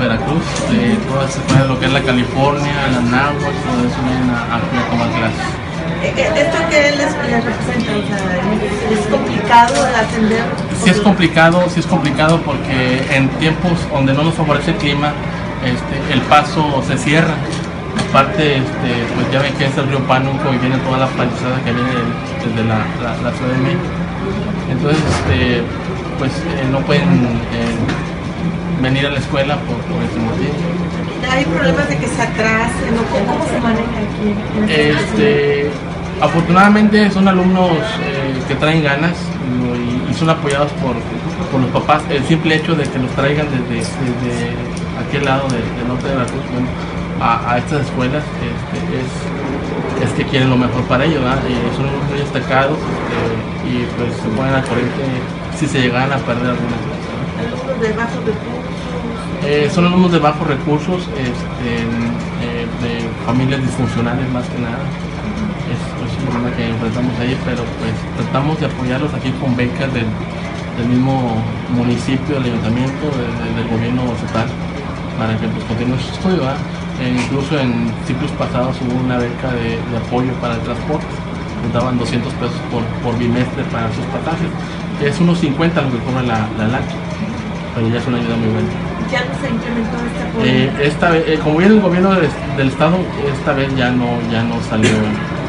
Veracruz, de todas las escuelas, lo que es la California, la Náhuatl, todo eso vienen aquí a tomar clases. ¿Esto qué les representa? O sea, ¿es complicado atender? Sí es complicado porque en tiempos donde no nos favorece el clima, el paso se cierra. Aparte, pues ya ven que es el río Pánuco y viene toda la palizada que viene desde la Ciudad de México. Entonces, pues no pueden venir a la escuela por ese motivo. ¿Hay problemas de que se atrasen o cómo se maneja aquí? Afortunadamente son alumnos que traen ganas y son apoyados por los papás. El simple hecho de que los traigan desde aquel lado del norte de Veracruz, bueno, a estas escuelas es que quieren lo mejor para ellos, ¿verdad? Son muy destacados y pues se ponen al corriente si se llegan a perder alguna clase. ¿Alumnos de bajos recursos? Son alumnos de bajos recursos, de familias disfuncionales más que nada. Es un problema que enfrentamos ahí, pero pues tratamos de apoyarlos aquí con becas del mismo municipio, del ayuntamiento, del gobierno estatal, para que pues continúen su estudio, ¿verdad? Incluso en ciclos pasados hubo una beca de apoyo para el transporte, nos daban 200 pesos por bimestre para sus pasajes, que es unos 50 lo que cobra la LAC, pero ya es una ayuda muy buena. ¿Ya no se incrementó este apoyo? Como viene el gobierno del estado, esta vez ya no salió